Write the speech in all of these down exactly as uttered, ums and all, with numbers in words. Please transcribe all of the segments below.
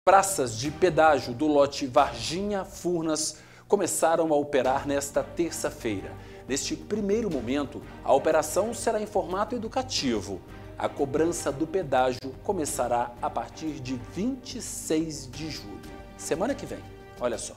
praças de pedágio do lote Varginha-Furnas começaram a operar nesta terça-feira. Neste primeiro momento, a operação será em formato educativo. A cobrança do pedágio começará a partir de vinte e seis de julho, semana que vem. Olha só.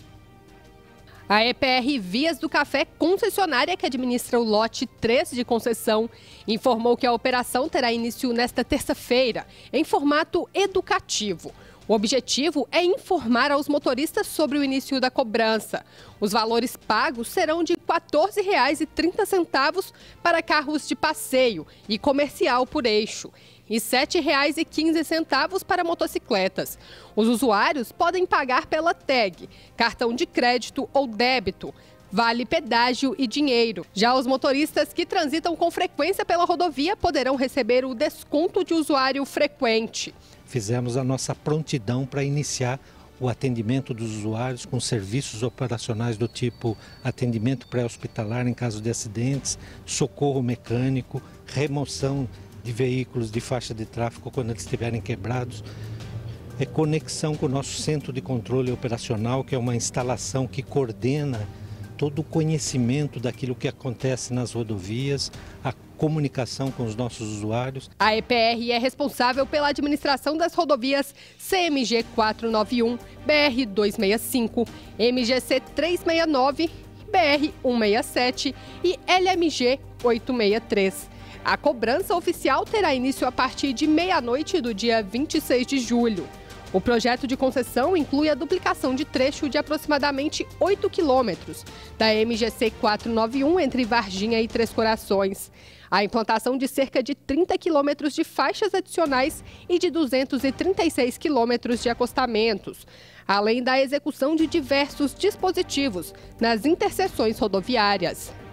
A E P R Vias do Café, concessionária que administra o lote três de concessão, informou que a operação terá início nesta terça-feira, em formato educativo. O objetivo é informar aos motoristas sobre o início da cobrança. Os valores pagos serão de quatorze reais e trinta centavos para carros de passeio e comercial por eixo e sete reais e quinze centavos para motocicletas. Os usuários podem pagar pela tag, cartão de crédito ou débito, vale pedágio e dinheiro. Já os motoristas que transitam com frequência pela rodovia poderão receber o desconto de usuário frequente. Fizemos a nossa prontidão para iniciar o atendimento dos usuários com serviços operacionais do tipo atendimento pré-hospitalar em caso de acidentes, socorro mecânico, remoção de veículos de faixa de tráfego quando eles estiverem quebrados, é conexão com o nosso centro de controle operacional, que é uma instalação que coordena todo o conhecimento daquilo que acontece nas rodovias, a comunicação com os nossos usuários. A E P R é responsável pela administração das rodovias C M G quatrocentos e noventa e um, B R duzentos e sessenta e cinco, M G C trezentos e sessenta e nove, B R cento e sessenta e sete e L M G oitocentos e sessenta e três. A cobrança oficial terá início a partir de meia-noite do dia vinte e seis de julho. O projeto de concessão inclui a duplicação de trecho de aproximadamente oito quilômetros da M G C quatrocentos e noventa e um entre Varginha e Três Corações, a implantação de cerca de trinta quilômetros de faixas adicionais e de duzentos e trinta e seis quilômetros de acostamentos, além da execução de diversos dispositivos nas interseções rodoviárias.